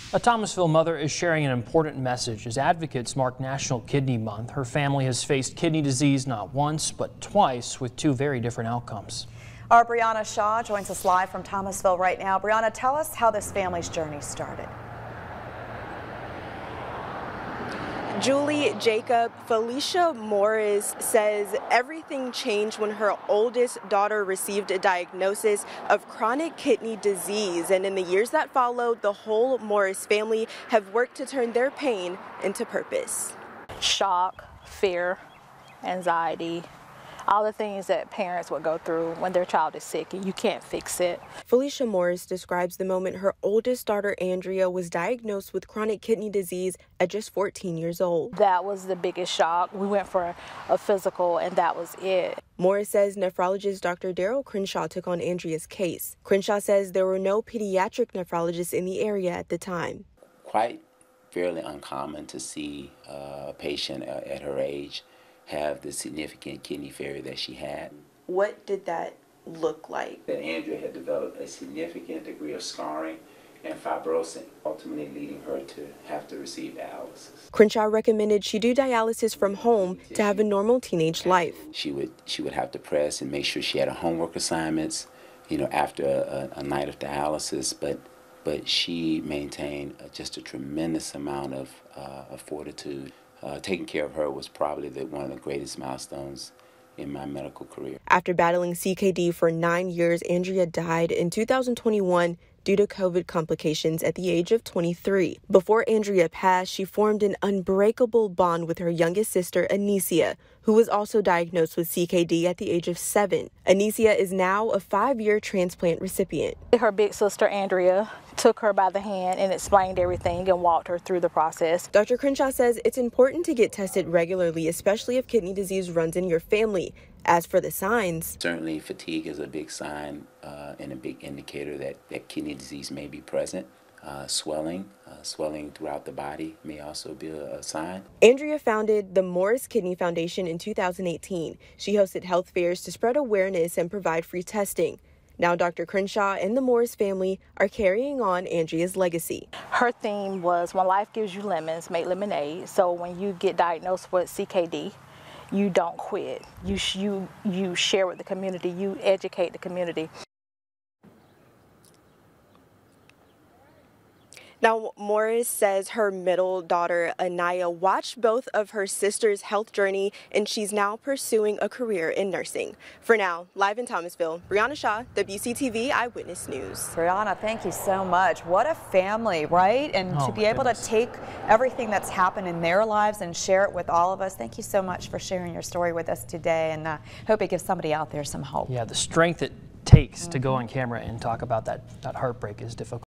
A Thomasville mother is sharing an important message as advocates mark National Kidney Month. Her family has faced kidney disease not once, but twice, with two very different outcomes. Our Brianna Shaw joins us live from Thomasville right now. Brianna, tell us how this family's journey started. Julie, Jacob, Felicia Morris says everything changed when her oldest daughter received a diagnosis of chronic kidney disease. And in the years that followed, the whole Morris family have worked to turn their pain into purpose. Shock, fear, anxiety, all the things that parents would go through when their child is sick and you can't fix it. Felicia Morris describes the moment her oldest daughter, Andrea, was diagnosed with chronic kidney disease at just 14 years old. That was the biggest shock. We went for a physical and that was it. Morris says nephrologist Dr. Daryl Crenshaw took on Andrea's case. Crenshaw says there were no pediatric nephrologists in the area at the time. Quite fairly uncommon to see a patient at her age have the significant kidney failure that she had. What did that look like? That Andrea had developed a significant degree of scarring and fibrosis, ultimately leading her to have to receive dialysis. Crenshaw recommended she do dialysis from home to have a normal teenage life. She would have to press and make sure she had her homework assignments, after a night of dialysis, but she maintained just a tremendous amount of fortitude. Taking care of her was probably one of the greatest milestones in my medical career. After battling CKD for 9 years, Andrea died in 2021 due to COVID complications at the age of 23. Before Andrea passed, she formed an unbreakable bond with her youngest sister, Anicia, who was also diagnosed with CKD at the age of 7. Anicia is now a 5-year transplant recipient. Her big sister, Andrea, took her by the hand and explained everything and walked her through the process. Dr. Crenshaw says it's important to get tested regularly, especially if kidney disease runs in your family. As for the signs, certainly fatigue is a big sign and a big indicator that kidney disease may be present. Swelling throughout the body may also be a sign. Andrea founded the Morris Kidney Foundation in 2018. She hosted health fairs to spread awareness and provide free testing. Now Dr. Crenshaw and the Morris family are carrying on Andrea's legacy. Her theme was, when life gives you lemons, make lemonade. So when you get diagnosed with CKD, you don't quit. You share with the community. You educate the community. Now, Morris says her middle daughter, Anaya, watched both of her sisters' health journey, and she's now pursuing a career in nursing. For now, live in Thomasville, Brianna Shaw, WCTV Eyewitness News. Brianna, thank you so much. What a family, right? And to be able to take everything that's happened in their lives and share it with all of us. Thank you so much for sharing your story with us today, and hope it gives somebody out there some hope. Yeah, the strength it takes to go on camera and talk about that heartbreak is difficult.